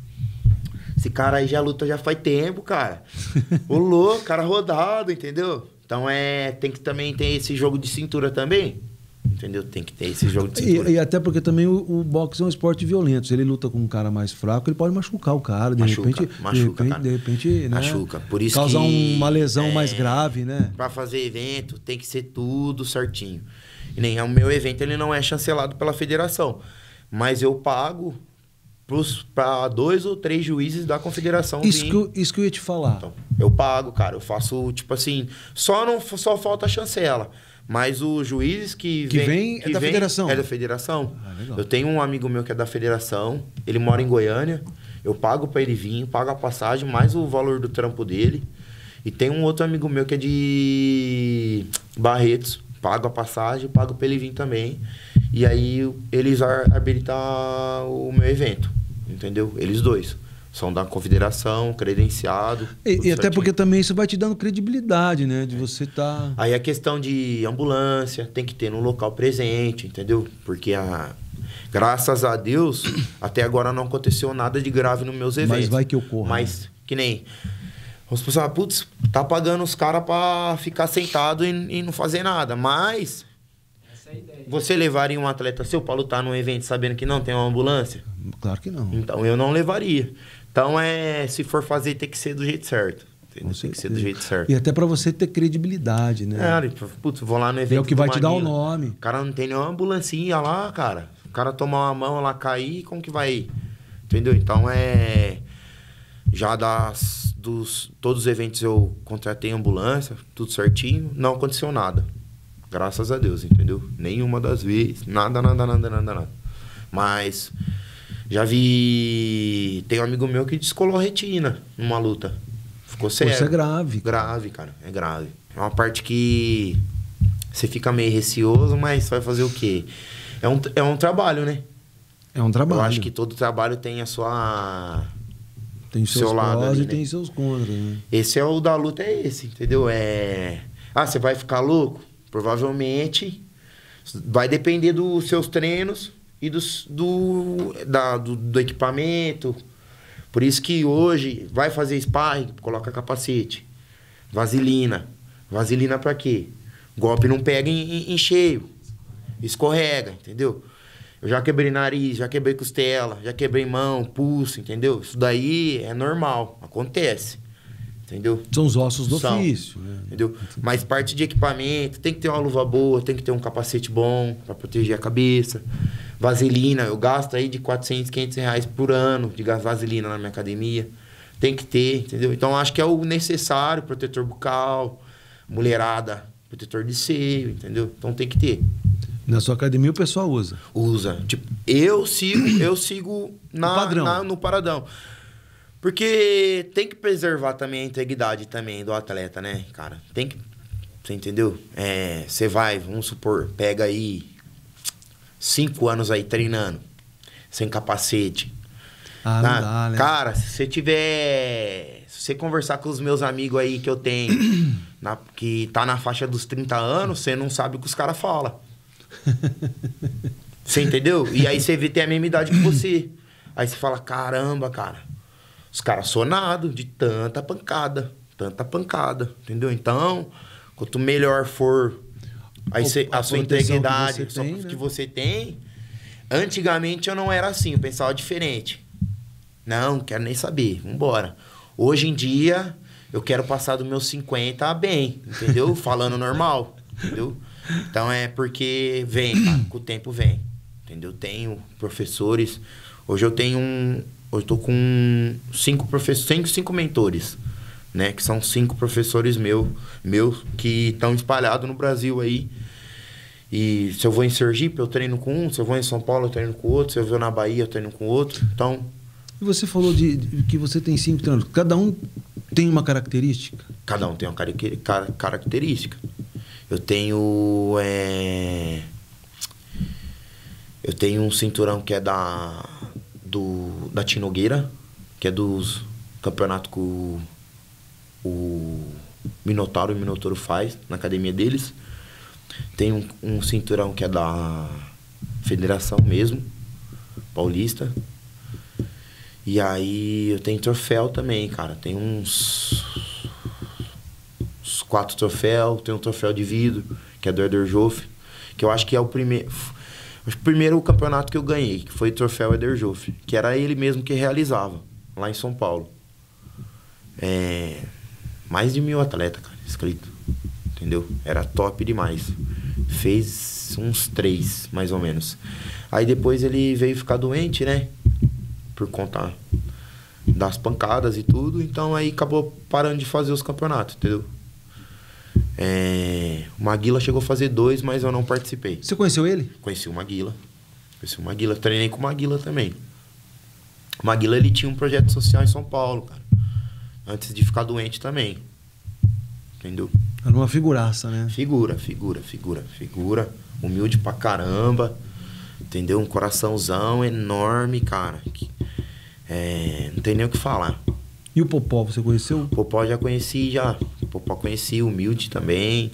esse cara aí já luta já faz tempo, cara. Ô louco, cara rodado, entendeu? Então tem que também ter esse jogo de cintura também. Entendeu? Tem que ter esse jogo de cintura. E até porque também o boxe é um esporte violento. Se ele luta com um cara mais fraco, ele pode machucar o cara. De repente, né? Machuca. Por isso causar que, uma lesão mais grave, né? Pra fazer evento, tem que ser tudo certinho. E nem o meu evento, ele não é chancelado pela federação. Mas eu pago para 2 ou 3 juízes da confederação. Isso que eu ia te falar. Então, eu pago, cara. Eu faço, tipo assim, só falta a chancela. Mas os juízes que vem da federação. É da federação. Legal. Eu tenho um amigo meu que é da federação. Ele mora em Goiânia. Eu pago para ele vir, pago a passagem, mais o valor do trampo dele. E tem um outro amigo meu que é de Barretos. Pago a passagem, pago para ele vir também. E aí eles habilitam o meu evento. Entendeu? Eles 2. São da confederação, credenciado. E até porque também isso vai te dando credibilidade, né? De você estar... Aí a questão de ambulância tem que ter no local presente, entendeu? Porque, graças a Deus, até agora não aconteceu nada de grave nos meus eventos. Mas vai que ocorra. Mas, que nem... Vamos pensar, putz, tá pagando os caras pra ficar sentado e não fazer nada. Mas... Essa é a ideia. Você levaria um atleta seu pra lutar num evento sabendo que não tem uma ambulância? Claro que não. Então eu não levaria. Então, se for fazer, tem que ser do jeito certo. Tem que ser do jeito certo. E até pra você ter credibilidade, né? Putz, vou lá no evento. É o que vai te dar o nome. O cara não tem nenhuma ambulancinha lá, cara. O cara tomar uma mão lá, cair, como que vai ir? Entendeu? Então, já todos os eventos eu contratei ambulância, tudo certinho. Não aconteceu nada. Graças a Deus, entendeu? Nenhuma das vezes. Nada. Mas... Já vi... Tem um amigo meu que descolou a retina numa luta. Ficou sério. Isso é grave. Grave, cara. É grave. É uma parte que você fica meio receoso, mas vai fazer o quê? É um trabalho, né? É um trabalho. Eu acho que todo trabalho tem a sua... Tem seus lado prós ali, e né? tem seus contras, né? Esse é o da luta, é esse, entendeu? Você vai ficar louco? Provavelmente vai depender dos seus treinos e do equipamento. Por isso que hoje vai fazer sparring, coloca capacete, vaselina. Vaselina pra quê? Golpe não pega em cheio, escorrega, entendeu? Eu já quebrei nariz, já quebrei costela, já quebrei mão, pulso, entendeu? Isso daí é normal, acontece, entendeu? São os ossos do ofício, né? Entendeu? Mas parte de equipamento, tem que ter uma luva boa, tem que ter um capacete bom pra proteger a cabeça. Vaselina, eu gasto aí de 400, 500 reais por ano de vaselina na minha academia. Tem que ter, entendeu? Então, acho que é o necessário, protetor bucal, mulherada, protetor de seio, entendeu? Então, tem que ter. Na sua academia o pessoal usa? Usa. Tipo, eu sigo no paradão. Porque tem que preservar também a integridade também do atleta, né, cara? Tem que... Você entendeu? Você vai, vamos supor, pega aí 5 anos aí treinando, sem capacete. Não dá, né? Cara, se você conversar com os meus amigos aí que eu tenho, que tá na faixa dos 30 anos, você não sabe o que os caras falam. Você entendeu? E aí você tem a mesma idade que você. Aí você fala, caramba, cara, os caras sonados de tanta pancada, entendeu? Então, quanto melhor for a sua integridade, que você tem. Antigamente eu não era assim, eu pensava diferente. Não quero nem saber, vambora. Hoje em dia, eu quero passar dos meus 50 bem, entendeu? Falando normal, entendeu? Então é porque vem, cara, com o tempo vem, entendeu? Tenho professores, hoje eu tô com 5 mentores né? Que são 5 professores meus que estão espalhados no Brasil aí. E se eu vou em Sergipe, eu treino com um. Se eu vou em São Paulo, eu treino com outro. Se eu vou na Bahia, eu treino com outro. Então... E você falou de que você tem 5 treinadores. Cada um tem uma característica? Cada um tem uma característica. Eu tenho... Eu tenho um cinturão que é da Tinogueira, que é dos campeonatos que o Minotauro e o Minotouro faz na academia deles. Tem um cinturão que é da federação mesmo, paulista. E aí eu tenho troféu também, cara. Tem uns 4 troféus. Tem um troféu de vidro, que é do Eder Joffre, que eu acho que é o primeiro campeonato que eu ganhei, que foi o troféu Eder Joffre, que era ele mesmo que realizava, lá em São Paulo. Mais de 1000 atletas, cara, inscrito. Entendeu? Era top demais. Fez uns 3, mais ou menos. Aí depois ele veio ficar doente, né? Por conta das pancadas e tudo. Então aí acabou parando de fazer os campeonatos, entendeu? O Maguila chegou a fazer 2, mas eu não participei. Você conheceu ele? Conheci o Maguila. Treinei com o Maguila também. O Maguila, ele tinha um projeto social em São Paulo, cara. Antes de ficar doente também. Entendeu? Era uma figuraça, né? Figura. Humilde pra caramba. Entendeu? Um coraçãozão enorme, cara. Não tem nem o que falar. E o Popó, você conheceu? O Popó já conheci, já. O Popó conheci, humilde também.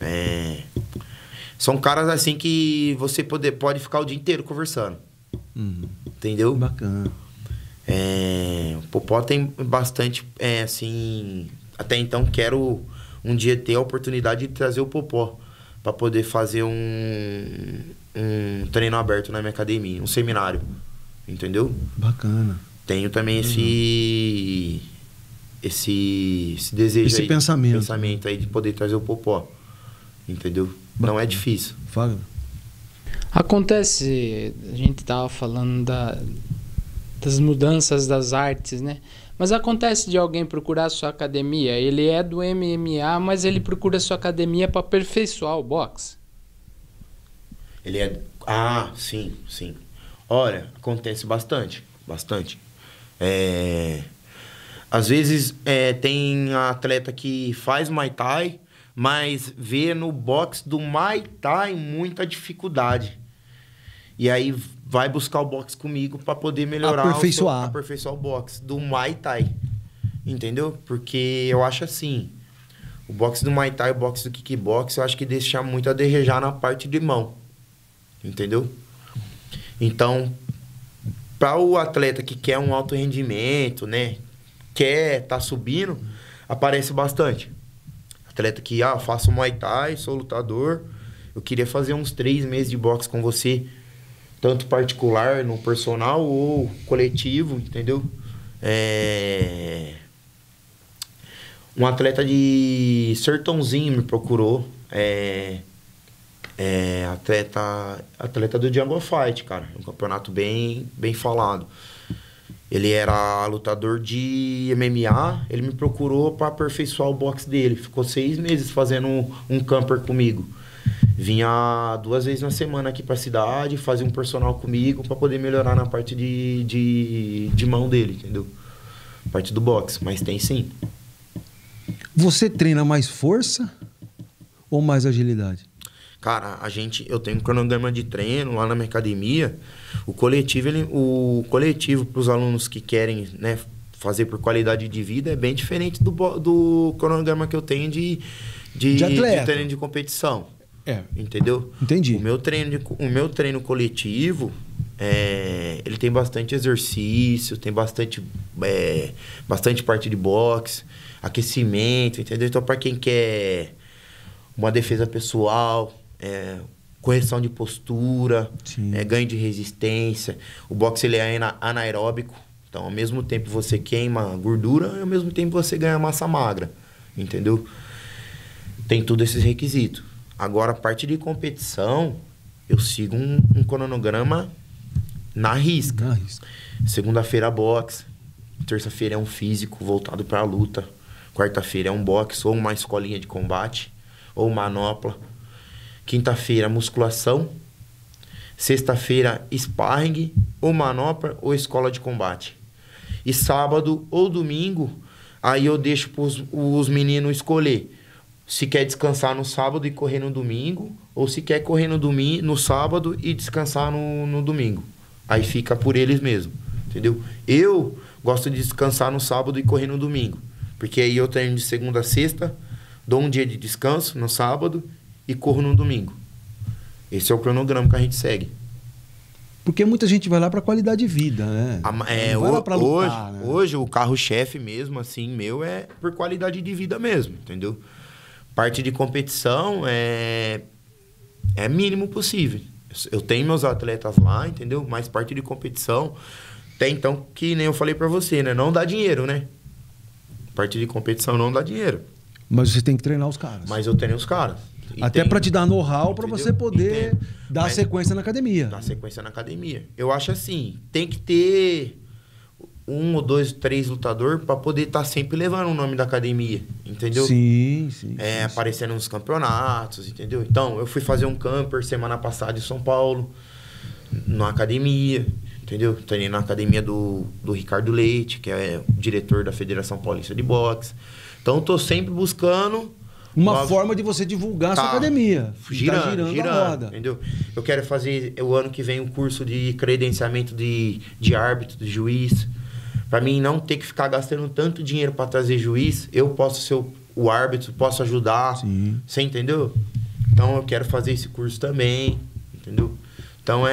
São caras assim que você pode ficar o dia inteiro conversando. Entendeu? Bacana. O Popó tem bastante, assim... Até então quero um dia ter a oportunidade de trazer o Popó para poder fazer um treino aberto na minha academia, um seminário. Entendeu? Bacana. Tenho também esse desejo, esse aí, pensamento aí de poder trazer o Popó. Entendeu? Bacana. Não é difícil. Fala. Acontece, a gente tava falando das mudanças das artes, né? Mas acontece de alguém procurar a sua academia, ele é do MMA, mas ele procura a sua academia para aperfeiçoar o boxe. Ele é... Ah, sim. Olha, acontece bastante. Às vezes tem atleta que faz Muay Thai, mas vê no boxe do Muay Thai muita dificuldade. E aí vai buscar o boxe comigo para poder melhorar, aperfeiçoar o boxe do Muay Thai. Entendeu? Porque eu acho assim, o boxe do Muay Thai e o boxe do kickbox, eu acho que deixa muito a desejar na parte de mão. Entendeu? Então, para o atleta que quer um alto rendimento, né? Tá subindo, aparece bastante. Atleta que, faço Muay Thai, sou lutador, eu queria fazer uns 3 meses de boxe com você, tanto particular, no personal ou coletivo, entendeu? Um atleta de Sertãozinho me procurou, atleta do Jungle Fight, cara, um campeonato bem falado. Ele era lutador de MMA, ele me procurou para aperfeiçoar o boxe dele. Ficou 6 meses fazendo um camper comigo. Vinha 2 vezes na semana aqui pra cidade, fazia um personal comigo para poder melhorar na parte de mão dele, entendeu? Parte do boxe, mas tem sim. Você treina mais força ou mais agilidade? Cara, eu tenho um cronograma de treino lá na minha academia. O coletivo para os alunos que querem, né, fazer por qualidade de vida é bem diferente do cronograma que eu tenho de treino de competição. Entendeu? Entendi. O meu treino coletivo, ele tem bastante exercício, tem bastante parte de boxe, aquecimento, entendeu? Então, para quem quer uma defesa pessoal, correção de postura, ganho de resistência. O boxe, ele é anaeróbico. Então, ao mesmo tempo você queima gordura e ao mesmo tempo você ganha massa magra. Entendeu? Tem todos esses requisitos. Agora, a parte de competição, eu sigo um cronograma na risca. Segunda-feira, boxe. Terça-feira é um físico voltado para a luta. Quarta-feira é um boxe ou uma escolinha de combate, ou manopla. Quinta-feira, musculação. Sexta-feira, sparring, ou manopla, ou escola de combate. E sábado ou domingo, aí eu deixo os meninos escolher se quer descansar no sábado e correr no domingo, ou se quer correr no sábado e descansar no domingo. Aí fica por eles mesmo, entendeu? Eu gosto de descansar no sábado e correr no domingo, porque aí eu treino de segunda a sexta, dou um dia de descanso no sábado e corro no domingo. Esse é o cronograma que a gente segue. Porque muita gente vai lá para qualidade de vida, né? Vai lá pra lutar, hoje o carro-chefe mesmo, assim, meu, é por qualidade de vida mesmo, entendeu? Parte de competição é mínimo possível. Eu tenho meus atletas lá, entendeu? Mas parte de competição tem, então, que nem eu falei pra você, né? Não dá dinheiro, né? Parte de competição não dá dinheiro. Mas você tem que treinar os caras. Mas eu treino os caras. Até para te dar know-how para você poder dar sequência na academia. Dar sequência na academia. Eu acho assim, tem que ter 1 ou 2, 3 lutadores para poder estar sempre levando o nome da academia, entendeu? Sim. Aparecendo nos campeonatos, entendeu? Então, eu fui fazer um camper semana passada em São Paulo, na academia, entendeu? Treinei na academia do Ricardo Leite, que é o diretor da Federação Paulista de Boxe. Então, eu tô sempre buscando uma forma de você divulgar a sua academia. Girando a roda. Entendeu? Eu quero fazer o ano que vem um curso de credenciamento de árbitro, de juiz. Para mim não ter que ficar gastando tanto dinheiro para trazer juiz, eu posso ser o árbitro, posso ajudar. Sim. Você entendeu? Então eu quero fazer esse curso também, entendeu? Então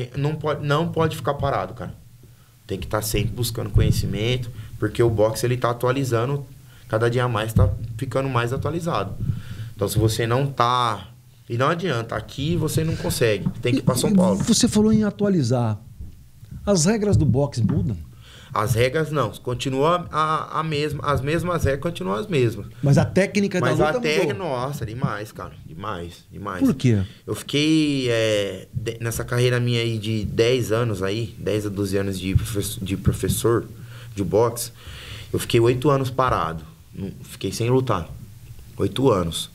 não pode ficar parado, cara. Tem que estar sempre buscando conhecimento, porque o boxe ele tá atualizando, cada dia mais tá ficando mais atualizado. Então se você não tá, e não adianta, aqui você não consegue, tem que ir para São Paulo. Você falou em atualizar. As regras do boxe mudam? As regras não, continua as mesmas regras continuam as mesmas. Mas a técnica da luta mudou? Mas a técnica, nossa, demais, cara. Demais. Por quê? Eu fiquei nessa carreira minha aí de 10 anos aí, 10 a 12 anos de professor de boxe, eu fiquei 8 anos parado. Fiquei sem lutar. 8 anos.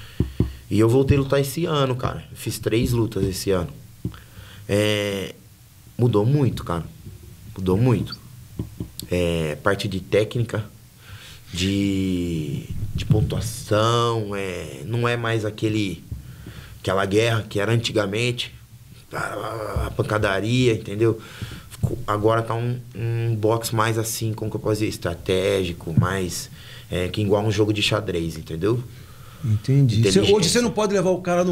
E eu voltei a lutar esse ano, cara. Eu fiz 3 lutas esse ano. Mudou muito, cara. Mudou muito. Parte de técnica, de pontuação, não é mais aquela guerra que era antigamente, a pancadaria, entendeu? Agora tá um boxe mais assim, como que eu posso dizer, estratégico, mais que igual um jogo de xadrez, entendeu? Entendi. Hoje você não pode levar o cara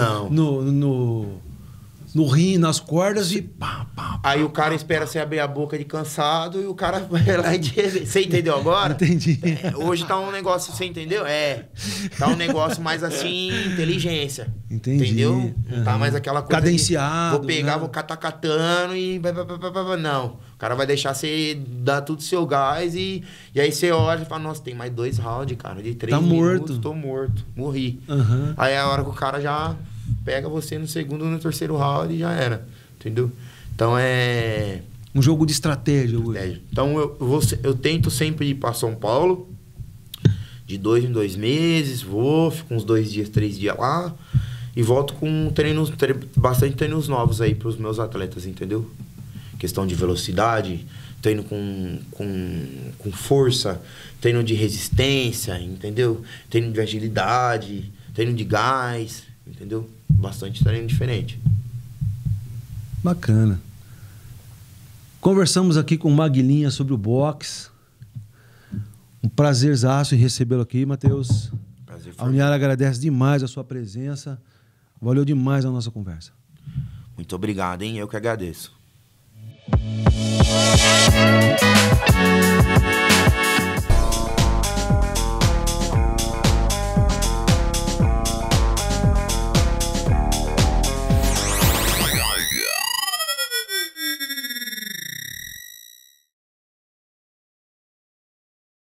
no rim, nas cordas e pá. Aí o cara espera você abrir a boca de cansado e o cara vai lá e... Você entendeu agora? Entendi. Hoje tá um negócio, você entendeu? Tá um negócio mais assim, inteligência. Entendi. Entendeu? Não tá mais aquela coisa cadenciado. Vou pegar, vou catar catando e... Não. O cara vai deixar você dar tudo seu gás e aí você olha e fala, nossa, tem mais 2 rounds, cara, de 3 minutos. Tô morto. Morri. Uhum. Aí é a hora que o cara já pega você no segundo ou no terceiro round e já era. Entendeu? Então um jogo de estratégia. Então eu tento sempre ir para São Paulo, de 2 em 2 meses, fico uns 2 dias, 3 dias lá e volto com bastante treinos novos aí para os meus atletas, entendeu? Questão de velocidade, treino com força, treino de resistência, entendeu? Treino de agilidade, treino de gás, entendeu? Bastante treino diferente. Bacana. Conversamos aqui com o Maguilinha sobre o boxe. Um prazerzaço em recebê-lo aqui, Matheus. Prazer. A Uniara agradece demais a sua presença. Valeu demais a nossa conversa. Muito obrigado, hein? Eu que agradeço.